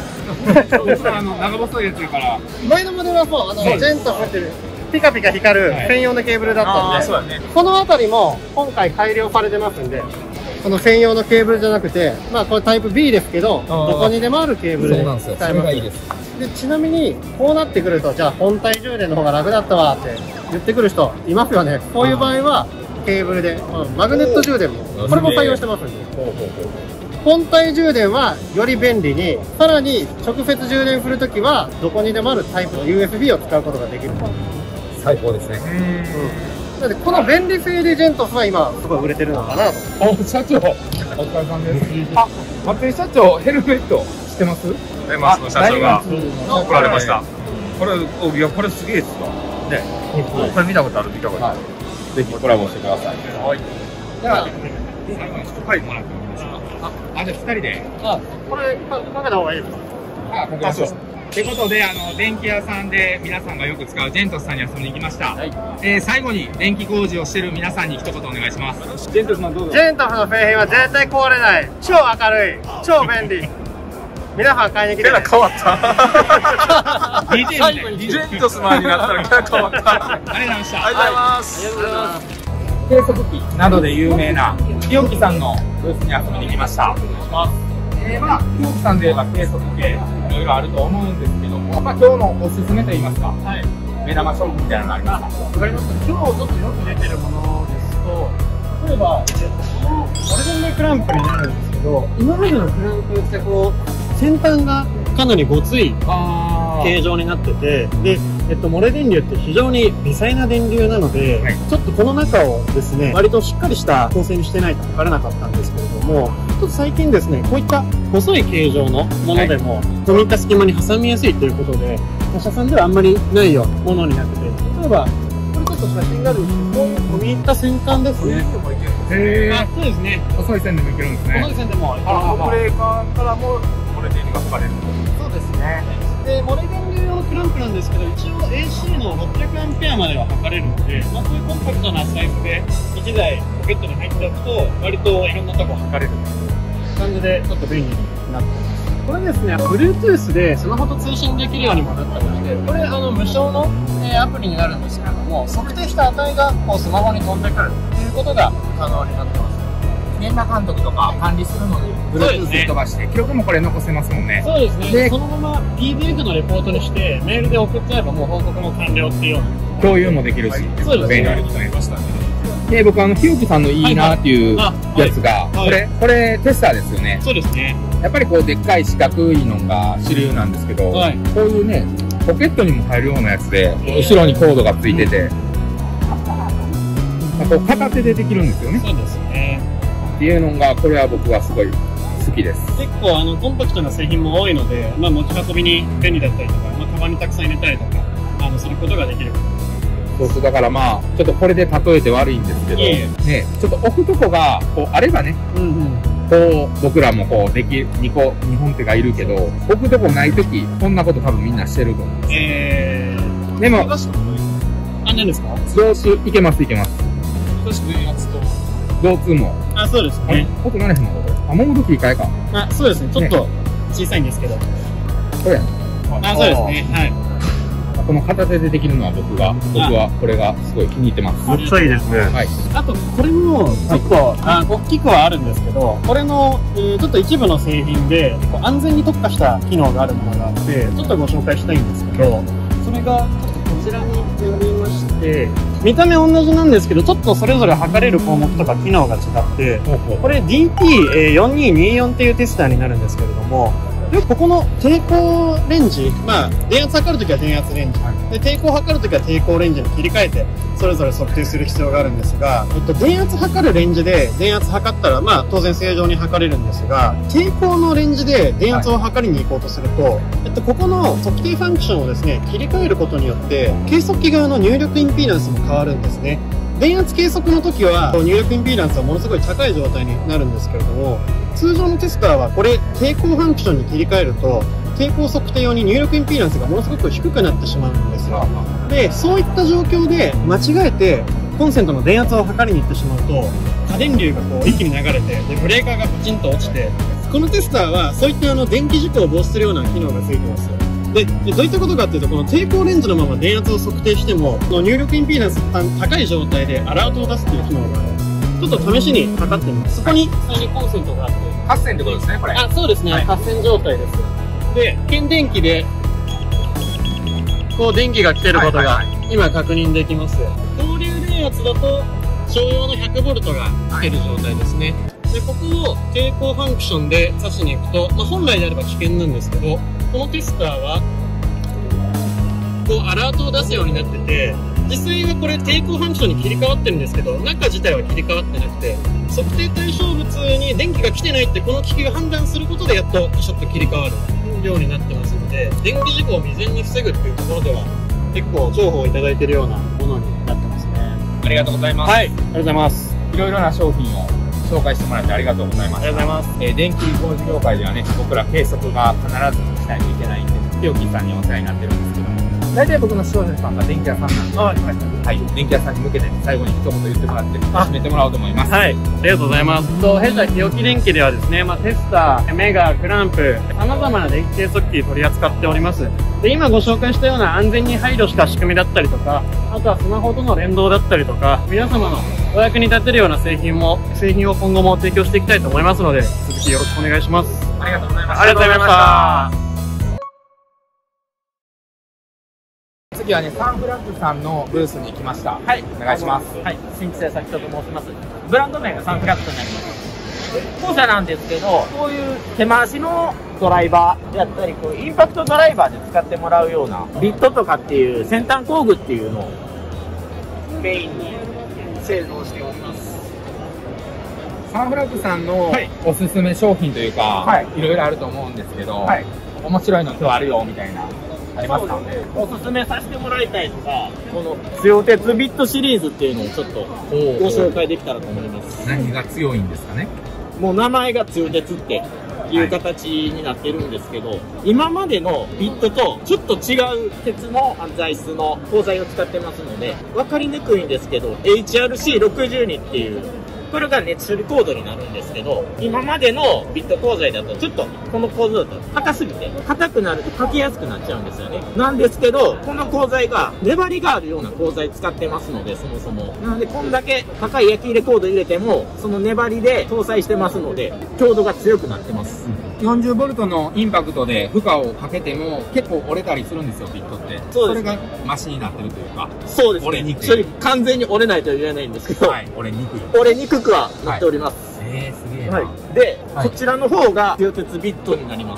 Speaker 5: 長細いやつやから。
Speaker 6: 前のモデルはそう、ジェント入ってる、ピカピカ光る専用のケーブルだったんで、
Speaker 3: そうだね、
Speaker 6: このあたりも今回改良されてますんで、この専用のケーブルじゃなくて、まあこれタイプ B ですけど、どこにでもあるケーブルで使えます。で、ちなみに、こうなってくると、じゃあ本体充電の方が楽だったわって言ってくる人いますよね。こういう場合は、ケーブルで、マグネット充電も、これも採用してますんで。本体充電はより便利に、さらに直接充電するときは、どこにでもあるタイプの USB を使うことができる。
Speaker 3: 最高ですね。
Speaker 6: なので、この便利性でジェントスは今、すごい売れてるのかなと。
Speaker 3: 社長、お疲れさんです。あ、松井社長、ヘルメットしてます？ダイマースの社長が来られました。これ、いや、これすげえっすわ。ね、これ見たことある、見たことある。ぜひコラボしてください。はい。じゃあ、最後にちょっと書いてもらってもいいですか？じゃあ2人で。
Speaker 6: これ、かけた方がいいですか？
Speaker 3: ここそう。ということで、電気屋さんで皆さんがよく使うジェントスさんに遊びに行きました。はい、最後に電気工事をしてる皆さんに一言お願いします。
Speaker 5: ジェントスさんどうぞ。
Speaker 6: ジェントスの製品は絶対壊れない。超明るい。超便利。皆さん買いに来て、ね。
Speaker 3: 変わった。ジェントスマンになったらキャラ変わった。ありがとうございました。ありがとうございます。ありがとうございます。計測器などで有名な日置さんのブースに遊びに来ました。まあ、日置さんで言えば計測器いろいろあると思うんですけども、まあ、今日のおすすめといいますか、はい、目玉商品みたいなのありますか？
Speaker 6: わかりました。今日ちょっとよく出てるものですと、例えば、このオレゴンクランプになるんですけど、今までのクランプってこう、先端がかなりごつい形状になってて、で、モレ電流って非常に微細な電流なので、はい、ちょっとこの中をですね、割としっかりした構成にしてないと測れなかったんですけれども、ちょっと最近ですね、こういった細い形状のものでも、込み入った隙間に挟みやすいということで、他社さんではあんまりないようなものになってて、例えば、これちょっと写真があるんですけど、こういう込み入った先端ですね。そうですね。
Speaker 3: 細い線でもいけるんですね。
Speaker 6: 細い線でも。
Speaker 3: ブレーカーからもモレ電流が測れる。
Speaker 6: そうですね。で、モレ電流用のクランプなんですけど、一応 AC の600アンペアまでは測れるので、まあ、こういうコンパクトなサイズで1台ポケットに入っておくと、割といろんなとこ測れる感じで、ちょっと便利になってます。これですね、Bluetooth でスマホと通信できるようにもなってまして、これ無償の、アプリになるんですけれども、測定した値がこうスマホに飛んでくるということが可能になってます。
Speaker 3: 現場監督とか管理するのに Bluetooth 飛ばして、記録もこれ残せますもんね。
Speaker 6: そうですね。で、そのまま PDF のレポートにしてメールで送っちゃえばもう報告も完了っていうような。
Speaker 3: 共有もできるし、
Speaker 6: そうですね。
Speaker 3: 便利になりましたね。で、僕ひろきさんのいいなっていうやつが、これテスターですよね。
Speaker 6: そうですね。やっ
Speaker 3: ぱりこうでっかい四角いのが主流なんですけど、こういうね、ポケットにも入るようなやつで、後ろにコードがついてて、こう片手でできるんですよね。
Speaker 6: そうですね。
Speaker 3: っていうのが、これは僕はすごい好きです。
Speaker 6: 結構コンパクトな製品も多いので、まあ、持ち運びに便利だったりとか、まあ、カバンにたくさん入れたりとか、することができる。
Speaker 3: そうそう、だからまあ、ちょっとこれで例えて悪いんですけど、ね、ちょっと置くとこがこうあればね、こう僕らもこう2本手がいるけど、置くとこないとき、こんなこと多分みんなしてると思うんです。でも、
Speaker 6: 何ですか？
Speaker 3: 同通いけます。
Speaker 6: 私のやつと。
Speaker 3: 同通も。
Speaker 6: そうですね。
Speaker 3: 音なれへんのこれ。もむとき替えか。
Speaker 6: そうですね。ちょっと小さいんですけど。
Speaker 3: これやん。
Speaker 6: そうですね。はい。
Speaker 3: この片手でできるのは僕はこれがすごい気に入ってます。
Speaker 6: めっちゃいいですね。はい。あと、これも結構、大きくはあるんですけど、これの、ちょっと一部の製品で、安全に特化した機能があるものがあって、ちょっとご紹介したいんですけど、それが、ちょっとこちらによりまして、見た目同じなんですけど、ちょっとそれぞれ測れる項目とか機能が違って、これ DT4224 っていうテスターになるんですけれども、 で、ここの抵抗レンジ、まあ、電圧測るときは電圧レンジ、で、抵抗測るときは抵抗レンジに切り替えて、それぞれ測定する必要があるんですが、電圧測るレンジで電圧測ったら、まあ、当然正常に測れるんですが、抵抗のレンジで電圧を測りに行こうとすると、ここの測定ファンクションをですね、切り替えることによって、計測器側の入力インピーダンスも変わるんですね。電圧計測の時は入力インピーダンスはものすごい高い状態になるんですけれども、通常のテスターはこれ抵抗ファンクションに切り替えると、抵抗測定用に入力インピーダンスがものすごく低くなってしまうんですよ。で、そういった状況で間違えてコンセントの電圧を測りに行ってしまうと、過電流がこう一気に流れて、でブレーカーがパチンと落ちて、このテスターはそういった電気事故を防止するような機能がついてます。で、どういったことかっていうと、この抵抗レンズのまま電圧を測定しても、この入力インピーダンスが高い状態でアラートを出すっていう機能がある。ちょっと試しに測ってみます。そこに下にコンセントがあって。
Speaker 3: 8線ってことですね、これ。
Speaker 6: あ、そうですね。8線状態です。で、検電器で、こう電気が来てることが今確認できます。交流電圧だと、商用の 100V が来てる状態ですね。で、ここを抵抗ファンクションで挿しに行くと、まあ、本来であれば危険なんですけど、このテスターは、こうアラートを出すようになってて、実際はこれ抵抗ファンクションに切り替わってるんですけど、中自体は切り替わってなくて、測定対象物に電気が来てないってこの機器が判断することでやっとちょっと切り替わるようになってますので、電気事故を未然に防ぐっていうところでは、結構重宝いただいているようなものになってますね。
Speaker 3: ありがとうございます。
Speaker 6: はい、ありがとうございます。
Speaker 3: いろいろな商品を紹介してもらってありがとうございます。
Speaker 6: ありがとうございます。
Speaker 3: 電気工事業界ではね、僕ら計測が必ずしないといけないんで、ピオキさんにお世話になってるんですけども、大体僕の視聴者さんが電気屋さんなんで、はい、電気屋さんに向けて最後に一言言ってもらって、締めてもらおうと思います。
Speaker 6: はい、ありがとうございます。弊社日置電機ではですね、テスター、メガ、クランプ、様々な電気計測器取り扱っております。で、今ご紹介したような安全に配慮した仕組みだったりとか、あとはスマホとの連動だったりとか、皆様のお役に立てるような製品を今後も提供していきたいと思いますので、続きよろしくお願いします。
Speaker 3: ありがとうございました。
Speaker 6: ありがとうございました。
Speaker 3: 次はね、サンフラッグさんのブースに来ました。
Speaker 7: はい、
Speaker 3: お願いします。
Speaker 7: はい、新地製作所と申します。ブランド名がサンフラッグになります。当社なんですけど、こういう手回しのドライバーであったり、こうインパクトドライバーで使ってもらうようなビットとかっていう先端工具っていうのをメインに製造しております。
Speaker 3: サンフラッグさんのおすすめ商品というか、はい、いろいろあると思うんですけど、はい、面白いの今日あるよみたいな。ありますか？
Speaker 7: おすすめさせてもらいたいのが、この強鉄ビットシリーズっていうのをちょっとご紹介できたらと思います。
Speaker 3: 何が強いんですかね？
Speaker 7: もう名前が強鉄っていう形になってるんですけど、今までのビットとちょっと違う鉄の材質の鋼材を使ってますので、分かりにくいんですけど、HRC62 っていう、これが熱処理コードになるんですけど、今までのビット鋼材だとちょっとこの構造だと硬すぎて硬くなると書きやすくなっちゃうんですよね。なんですけど、この鋼材が粘りがあるような鋼材使ってますので、そもそもなのでこんだけ高い焼き入れコード入れてもその粘りで搭載してますので強度が強くなってます。
Speaker 3: 40ボルトのインパクトで負荷をかけても結構折れたりするんですよ、ビットって。それがマシになってるというか。
Speaker 7: そうですね。
Speaker 3: 折れにくい。
Speaker 7: 完全に折れないとは言えないんですけど、
Speaker 3: はい、折れにくい。
Speaker 7: 折れにくくはなっております。
Speaker 3: すげえな。
Speaker 7: はい。で、こちらの方が強鉄ビットになります。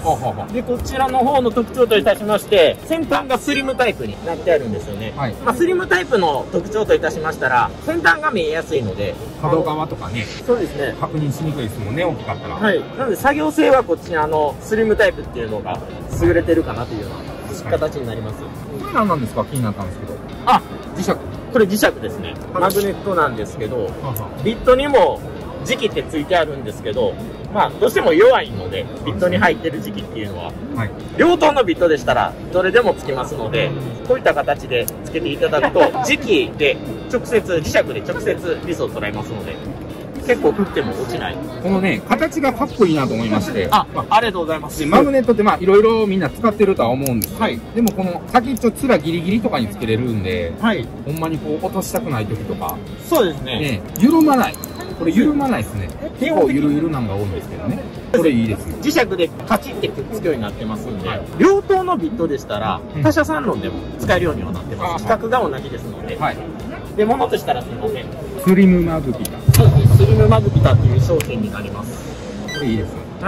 Speaker 7: で、こちらの方の特徴といたしまして、先端がスリムタイプになってあるんですよね。はい。スリムタイプの特徴といたしましたら、先端が見えやすいので、
Speaker 3: 角側とかね。
Speaker 7: そうですね。
Speaker 3: 確認しにくいですもんね、大きかったら。
Speaker 7: はい。なので作業性はこっちにスリムタイプっていうのが優れてるかなというような形になります。
Speaker 3: これ何なんですか？気になったんですけど。磁石。
Speaker 7: これ磁石ですね。マグネットなんですけど、ビットにも磁気ってついてあるんですけど、どうしても弱いので、ビットに入ってる磁気っていうのは、はい、両頭のビットでしたらどれでもつきますので、こういった形でつけていただくと、磁気で直接、磁石で直接ビスを捉えますので、結構振っても落ちない。
Speaker 3: このね、形がかっこいいなと思いまして。
Speaker 7: ありがとうございます。
Speaker 3: マグネットっていろいろみんな使ってるとは思うんです。はい。でもこの先っちょつらギリギリとかにつけれるんで、はい。ほんまにこう落としたくない時とか。
Speaker 7: そうですね。
Speaker 3: ね、緩まない。これ緩まないですね。結構ゆるゆるなんが多いんですけどね。これいいですよ。
Speaker 7: 磁石でカチッてくっつくようになってますんで、両頭のビットでしたら、他社3論でも使えるようにはなってます。規格が同じですので。はい。で、物としたらすみません。
Speaker 3: スリムマグピタ。
Speaker 7: そうですね。スリムマグピタっていう商品になります。
Speaker 3: これいいですよ。
Speaker 7: はい。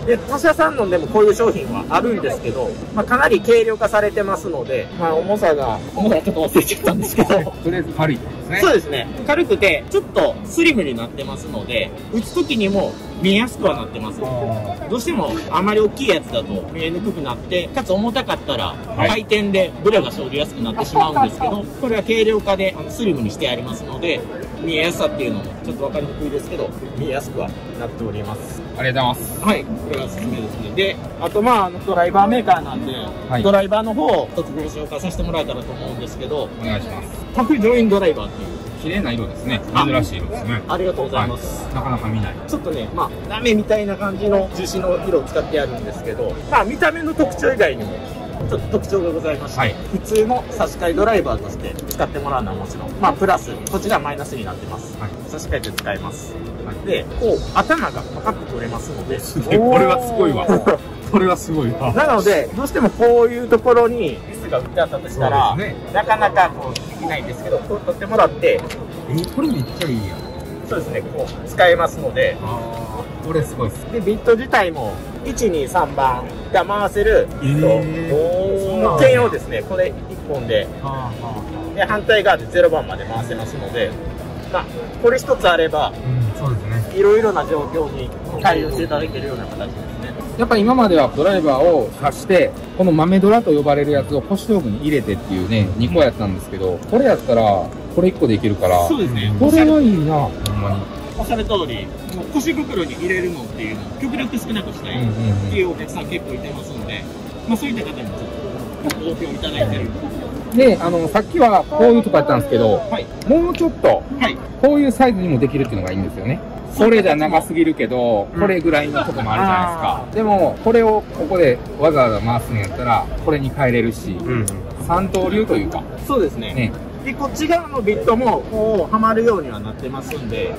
Speaker 7: で、他社さんのでもこういう商品はあるんですけど、かなり軽量化されてますので、重さちょっと忘れちゃったんですけど。
Speaker 3: とりあえず軽いですね。
Speaker 7: そうですね。軽くて、ちょっとスリムになってますので、打つ時にも見えやすくはなってます。どうしてもあまり大きいやつだと見えにくくなって、かつ重たかったら回転でブレが生じやすくなってしまうんですけど、これは軽量化でスリムにしてありますので、見えやすさっていうのもちょっと分かりにくいですけど、見えやすくはなっております。
Speaker 3: ありがとうございます。
Speaker 7: はい、これがおすすめですね。で、あとドライバーメーカーなんで、ドライバーの方を一つご紹介させてもらえたらと思うんですけど、
Speaker 3: お願いします。
Speaker 7: タフジョインドライバーっていう。
Speaker 3: 綺麗な色ですね。珍しい色ですね。
Speaker 7: ありがとうございます。
Speaker 3: なかなか見ない。
Speaker 7: ちょっとね、ラメみたいな感じの樹脂の色を使ってあるんですけど、見た目の特徴以外にも、ちょっと特徴がございまして、普通の差し替えドライバーとして使ってもらうのはもちろん、プラス、こちらはマイナスになってます。差し替えて使えます。で、頭がパカッと取れますので、
Speaker 3: これはすごいわ。これはすごいわ。
Speaker 7: なので、どうしてもこういうところにビスが売ってあったとしたら、なかなかできないんですけど、こう取ってもらって、
Speaker 3: これめっちゃいいやん。
Speaker 7: そうですね、使えますので、
Speaker 3: これすごいです。
Speaker 7: で、ビット自体も、1、2、3番が回せる剣をですね、これ1本で、で、反対側で0番まで回せますので、これ一つあれば、
Speaker 3: そうですね。
Speaker 7: いろいろな状況に対応していただけるような形ですね。
Speaker 3: やっぱり今まではドライバーを挿して、この豆ドラと呼ばれるやつを腰道具に入れてっていうね、2個やったんですけど、これやったら、これ1個できるから、
Speaker 7: そうですね。
Speaker 3: これはいいな、ほんまに。
Speaker 7: おっしゃる通り、腰袋に入れるのっていうのを極力少なくしたいっていうお客さん結構いてますので、そういった方にちょっとご評いただいてる。
Speaker 3: で、さっきはこういうとこやったんですけど、もうちょっと、こういうサイズにもできるっていうのがいいんですよね。これじゃ長すぎるけど、これぐらいのとこもあるじゃないですか。でも、これをここでわざわざ回すんやったら、これに変えれるし、三刀流というか。
Speaker 7: そうですね。で、こっち側のビットも、こう、はまるようにはなってますんで、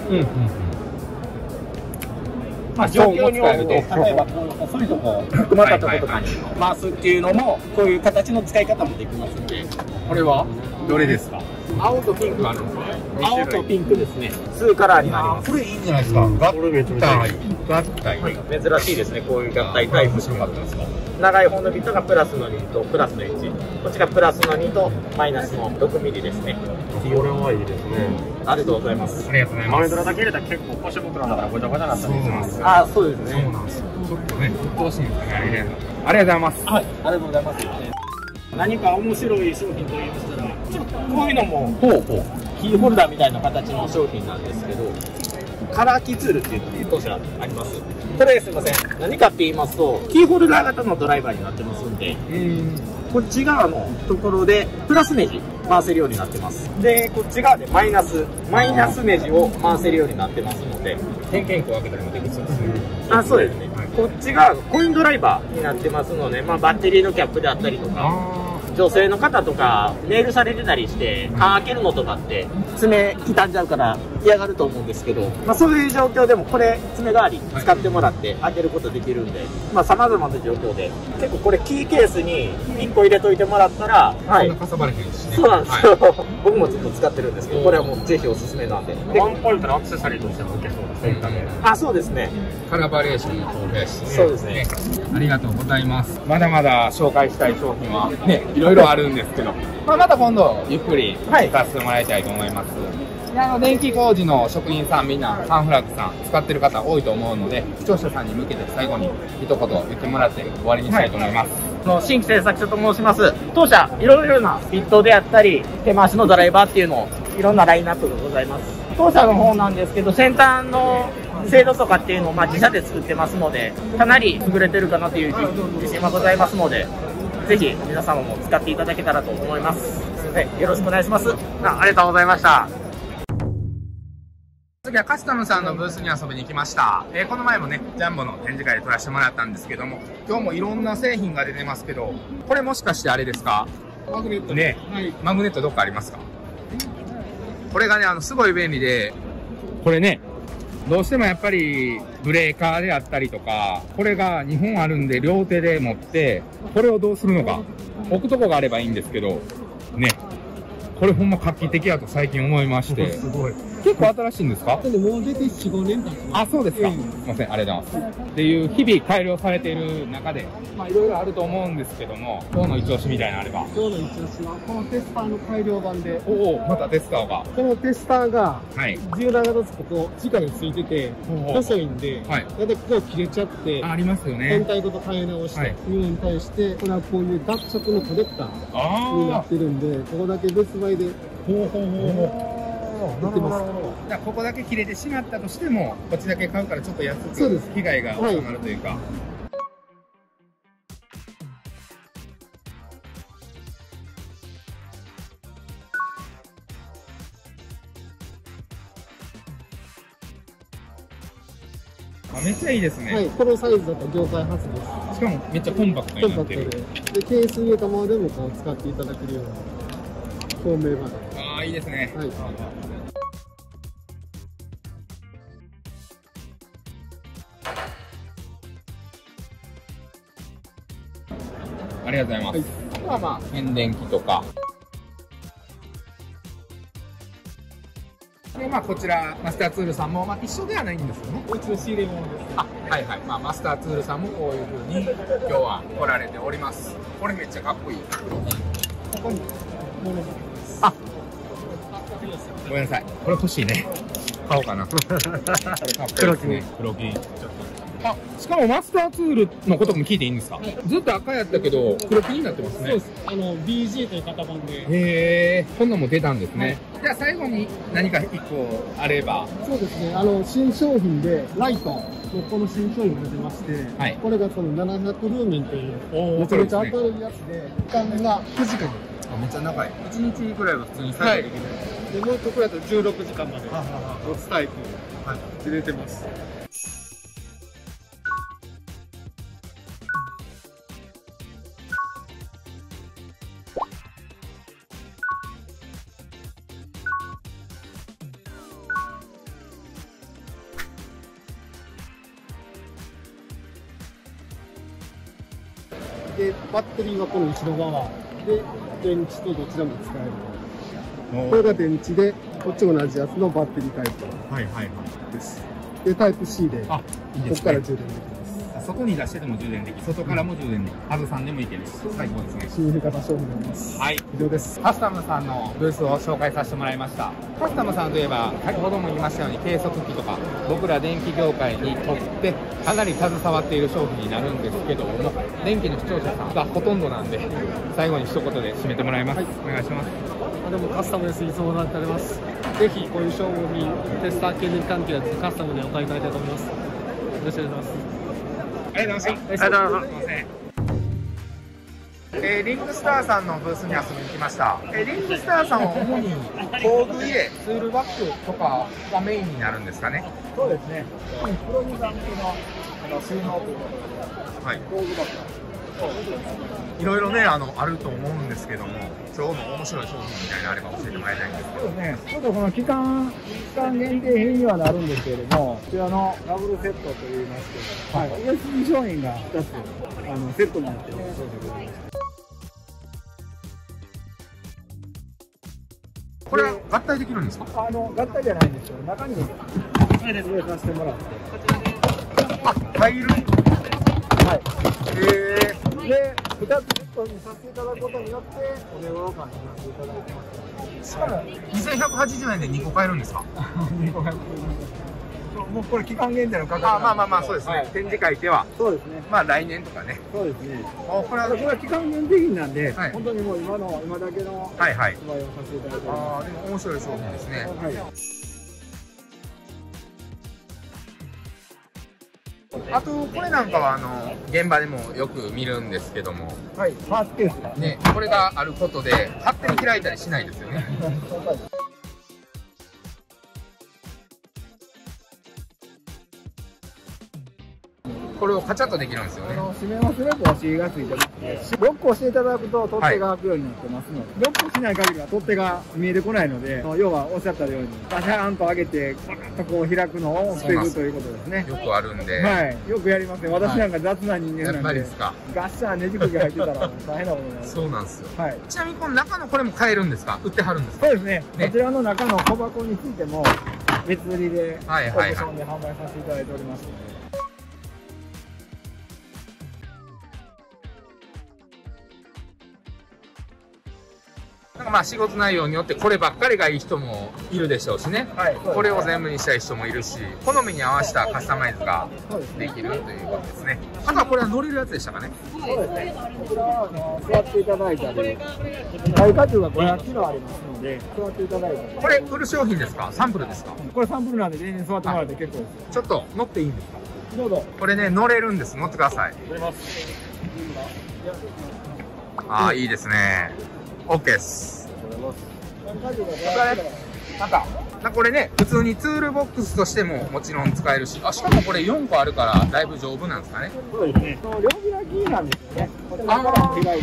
Speaker 7: 状況に応じて、例えばこういう細いとこ、細かったとことかに回すっていうのも、こういう形の使い方もできますんで。
Speaker 3: これはどれですか？
Speaker 7: 青とピンクがあるんですね。青とピンクですね。2カラーになります。
Speaker 3: これいいんじゃないですか？合体。
Speaker 7: 珍しいですね、こういう合体タイプ。長い方のビットがプラスの2とプラスの1。こっちがプラスの2とマイナスの6ミリですね。
Speaker 2: これはいいですね。
Speaker 7: ありがとうございます。
Speaker 3: ありがとうございます。
Speaker 2: 豆ドラだけ入れたら結構腰袋だからごちゃごちゃになったりします。
Speaker 7: そうですね。
Speaker 3: そうなんですよ。ちょっとね、鬱陶しいんですね、ありがとうございます。
Speaker 7: はい、ありがとうございます。何か面白い商品と言いましたら、ちょっとこういうのもキーホルダーみたいな形の商品なんですけど、カラーキーツールっていうのが当社あります。これすいません、何かって言いますと、キーホルダー型のドライバーになってますんで、こっち側のところでプラスネジ回せるようになってます。で、こっち側でマイナスネジを回せるようになってますので、
Speaker 3: 点検口開けたりもできそうですね。
Speaker 7: そうですね。こっちがコインドライバーになってますので、バッテリーのキャップであったりとか、女性の方とかネイルされてたりして缶開けるのとかって爪傷んじゃうから嫌がると思うんですけど、そういう状況でもこれ爪代わり使ってもらって開けることできるんで、様々な状況で結構これキーケースに1個入れといてもらったら、
Speaker 3: そんなかさばれへんしね。
Speaker 7: そうなんですよ。僕もちょっと使ってるんですけど、これはもうぜひおすすめなんで。
Speaker 2: ワンポイントのアクセサリーとしても受けそうですね、見た目。
Speaker 7: そうですね。
Speaker 3: カラーバリエーションも豊富やしね。
Speaker 7: そうですね。
Speaker 3: ありがとうございます。まだまだ紹介したい商品はね、いろいろあるんですけど、また今度ゆっくり聞かせてもらいたいと思います。電気工事の職人さんみんなサンフラッグさん使ってる方多いと思うので、視聴者さんに向けて最後に一言言ってもらって終わりにしたいと思います。
Speaker 7: 新規製作所と申します。当社いろいろなビットであったり手回しのドライバーっていうのをいろんなラインナップがございます。当社の方なんですけど、先端の精度とかっていうのを自社で作ってますので、かなり優れてるかなという自信はございますので、ぜひ皆様も使っていただけたらと思います。すいません、よろしくお願いします。ありがとうございました。
Speaker 3: 次はカスタムさんのブースに遊びに来ました。この前もね、ジャンボの展示会で撮らせてもらったんですけども、今日もいろんな製品が出てますけど、これもしかしてあれですか？マグネットね。マグネットどっかありますか？これがね、すごい便利で、これね、どうしてもやっぱりブレーカーであったりとか、これが2本あるんで両手で持って、これをどうするのか、置くとこがあればいいんですけど、ね、 これほんま画期的やと最近思いまして。
Speaker 6: すごい。
Speaker 3: 結構新しいんですか？
Speaker 6: でもう出て4、5年経ちます。
Speaker 3: あ、そうですか。すいません、ありがとうございます。っていう日々改良されている中で、まあいろいろあると思うんですけども、今日の一押しみたいなのあれば。
Speaker 6: 今日の一押しは、このテスターの改良版で、
Speaker 3: おお、またテスターが。
Speaker 6: このテスターが、
Speaker 3: はい。
Speaker 6: 柔軟型ここ、直についてて、細いんで、
Speaker 3: はい。
Speaker 6: だいたいここ切れちゃって、
Speaker 3: ありますよね。
Speaker 6: 本体ごと変え直して、いうのに対して、これはこういう脱色のコレクターになってるんで、ここだけ別売で、
Speaker 3: ほうほうほうほう。
Speaker 6: 売ってます。
Speaker 3: じゃあここだけ切れてしまったとしても、こっちだけ買うからちょっと安
Speaker 6: そうです
Speaker 3: く被害が収まるというか。あ、めっちゃいいですね。
Speaker 6: はい、このサイズだと業界初です。
Speaker 3: しかもめっちゃコンパクトになってる。
Speaker 6: で、ケース入れたままでもこう使っていただけるような透明まで。
Speaker 3: ああ、いいですね。
Speaker 6: はい。
Speaker 3: ありがとうございます。あとはまあ、変電機とか。で、まあ、こちら、マスターツールさんも、まあ、一緒ではないんですよね。
Speaker 6: うちの仕入れ物です。
Speaker 3: あ、はいはい。まあ、マスターツールさんもこういう風に、今日は来られております。これめっちゃかっこいい。
Speaker 6: ここに物があります。
Speaker 3: あ、ごめんなさい。これ欲しいね。買おうかな。黒金。黒金。あ、しかもマスターツールのことも聞いていいんですか？ずっと赤やったけど、黒金になってますね。
Speaker 6: そうです。BG という型番で。
Speaker 3: へえ、こんなのも出たんですね。じゃあ最後に何か一個あれば。
Speaker 6: そうですね。新商品で、ライトのこの新商品が出てまして、はい、これがその700ルーメンという、めちゃめちゃ明るいやつで、時間が9時間。
Speaker 3: めっちゃ長い。1日ぐらいは普通に作業できる。
Speaker 6: で、もう一個だと16時間まで持つタイプで出てます。で、バッテリーはこの後ろ側で、電池とどちらも使える。これが電池で、こっち同じやつのバッテリータイプです。で、タイプ C で、ここから充電できます。
Speaker 3: 外に出してでも充電でき、外からも充電でき、外さんでもいけるし、最高ですね。
Speaker 6: 新型商品になります。
Speaker 3: はい。
Speaker 6: 以上です。
Speaker 3: カスタムさんのブースを紹介させてもらいました。カスタムさんといえば、先ほども言いましたように、計測器とか、僕ら電気業界にとって、かなり携わっている商品になるんですけども、電気の視聴者さんがほとんどなんで、最後に一言で締めてもらいます。はい、お願いします。
Speaker 6: でもカスタムです。いつもなっております。ぜひこういう商品、テスター系電気関係のカスタムでお買いいただきたいと思います。よろしくお願いします。
Speaker 3: ありがとうございました。ありがとうございます。リングスターさんのブースに遊びに来ました。リングスターさんは主に工具入れ、ツールバッグとかがメインになるんですかね。
Speaker 1: そうですね。プログラムの収納ということで、はい、工具バッグ。
Speaker 3: いろいろね、あると思うんですけども、今日の面白い商品みたいなのあれば教えてもらいたいんですけど。
Speaker 1: そうですね。ちょっとこの期間限定品にはなるんですけれども、こちらのダブルセットといいますけど、はい、USB 商品が2つセットになっている商品でございます。
Speaker 3: これは合体できるんですか？
Speaker 1: 合体じゃないんですよ。中に入れさせてもらって。
Speaker 3: あ、タイル。
Speaker 1: はい。で、2つセットにさせていただくことによって、お値段を感じさせていただいてます。
Speaker 3: しかも、2180円で2個買えるんですか
Speaker 1: ？2個買える。もうこれ期間限定の価格。
Speaker 3: まあ、そうですね。はい、展示会では。
Speaker 1: そうですね。
Speaker 3: まあ来年とかね。
Speaker 1: そうですね。これは期間限定品なんで、はい、本当にもう今だけの
Speaker 3: 発売をさ
Speaker 1: せていただいてます。
Speaker 3: でも面白い商品ですね。はい。あとこれなんかは現場でもよく見るんですけども、
Speaker 1: はい、パーツケースが
Speaker 3: ね、これがあることで勝手に開いたりしないですよね。 これをカチャッとできるんですよね。
Speaker 1: 閉め忘れ防止がついてます。ロックをしていただくと取っ手が開くようになってますので、ロックをしない限りは取っ手が見えてこないので、要はおっしゃったようにガシャーンと上げてパカッとこう開くのを防ぐということですね。
Speaker 3: よくあるんで。
Speaker 1: はい、よくやりますね。私なんか雑な人間なんで。
Speaker 3: やっぱりですか。
Speaker 1: ガッシャーねじくぎ入ってたら大変なことになる。
Speaker 3: そうなんですよ。
Speaker 1: はい。
Speaker 3: ちなみにこの中のこれも買えるんですか？売ってはるんですか？
Speaker 1: そうですね。こちらの中の小箱についても別売りでオークションで販売させていただいておりますので。
Speaker 3: なんかまあ仕事内容によってこればっかりがいい人もいるでしょうしね、はい、これを全部にしたい人もいるし、好みに合わせたカスタマイズができるということですね。あとはこれは乗れるやつでしたかね。
Speaker 1: そうですね。こちらは座っていただいたり、耐荷重が500キロありますので、座っていただいたり。
Speaker 3: これ売る商品ですか？サンプルですか？こ
Speaker 1: れサンプルなんで全然座ってもらって結構です。
Speaker 3: ちょっと乗っていいんですか？
Speaker 1: どうぞ。
Speaker 3: これね、乗れるんです。乗ってください。
Speaker 1: 乗れます。
Speaker 3: ああ、いいですね。OK です。なんかこれね、普通にツールボックスとしてももちろん使えるし、しかもこれ4個あるからだいぶ丈夫なんですかね。
Speaker 1: そうですね。両開きなんですよね。こちらから開いて、こ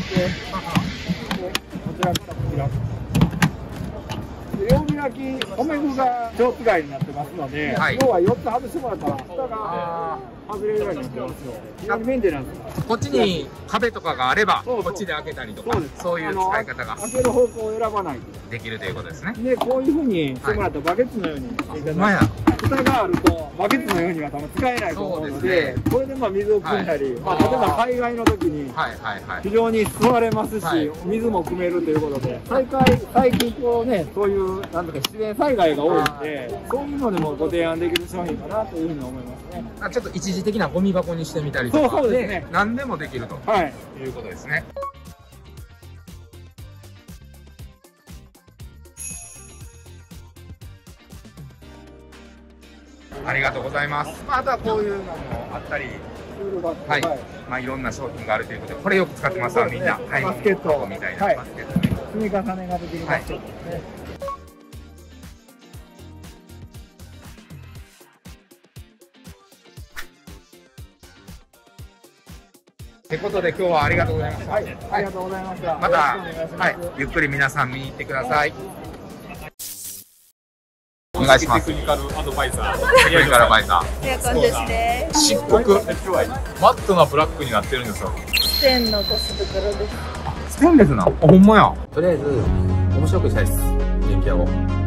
Speaker 1: ちらから開く。両開き、留め具が蝶使いになってますので、はい、要は4つ外してもらったら、下が外れるようになってますので、非常に便利なんです。
Speaker 3: こっちに壁とかがあれば、こっちで開けたりとか、そういう使い方が
Speaker 1: 開ける方向を選ばないと
Speaker 3: できるということですね。
Speaker 1: で、こういうふうにしてもらうと、バケツのようにしていただく。蓋があると、バケツのようには多分使えないと思うので、これで水を汲んだり、例えば災害の時に非常に座れますし、水も汲めるということで、最近こうね、そういうなんとか自然災害が多いので、そういうのでもご提案できる商品かなというふうに思いますね。
Speaker 3: ちょっと一時的なゴミ箱にしてみたりとか、
Speaker 1: そうですね。
Speaker 3: 何でもできるということですね。ありがとうございます。あとはこういうのもあったり、はい、まあいろんな商品があるということで、これよく使ってますわみんな。
Speaker 1: バスケット
Speaker 3: みたいなバスケットね。
Speaker 1: 積み重ねができるバスケットですね。
Speaker 3: ということで今日はありがとうございました。
Speaker 1: はい、ありがとうございました。
Speaker 3: またゆっくり皆さん見に行ってください。お願いします。テクニカルアドバイザー。テクニカルアドバイザー。漆黒。マットなブラックになってるんですよ。
Speaker 4: ステンのコス袋です。
Speaker 3: ステンレスなの？ほんまや。
Speaker 8: とりあえず面白くしたいです。電気屋を。